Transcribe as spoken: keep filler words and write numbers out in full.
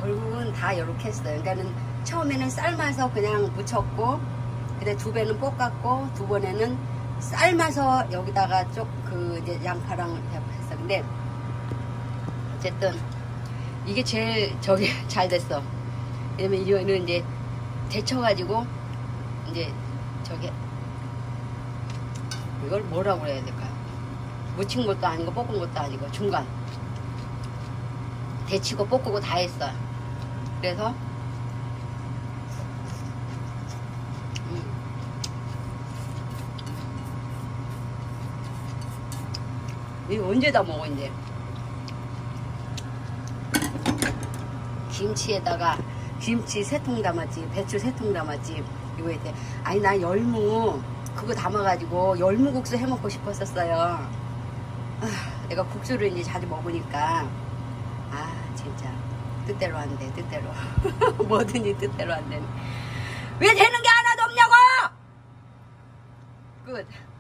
결국은 다 이렇게 했어요. 그러니까는 처음에는 삶아서 그냥 무쳤고, 근데 두 배는 볶았고, 두 번에는 삶아서 여기다가 쪽 그 이제 양파랑 했어. 근데 어쨌든 이게 제일 저기 잘 됐어. 왜냐면 이거는 이제 데쳐가지고 이제 저기 이걸 뭐라고 그래야 될까요? 무친 것도 아니고 볶은 것도 아니고 중간 데치고 볶고 다 했어요. 그래서 음. 이거 언제 다 먹어 이제. 김치에다가 김치 세 통 담았지, 배추 세 통 담았지. 이거 이제 아니 나 열무 그거 담아가지고 열무국수 해 먹고 싶었었어요. 아, 내가 국수를 이제 자주 먹으니까 아 진짜 뜻대로 안 돼, 뜻대로. 뭐든지 뜻대로 안 되네. 왜 되는 게 하나도 없냐고! 끝.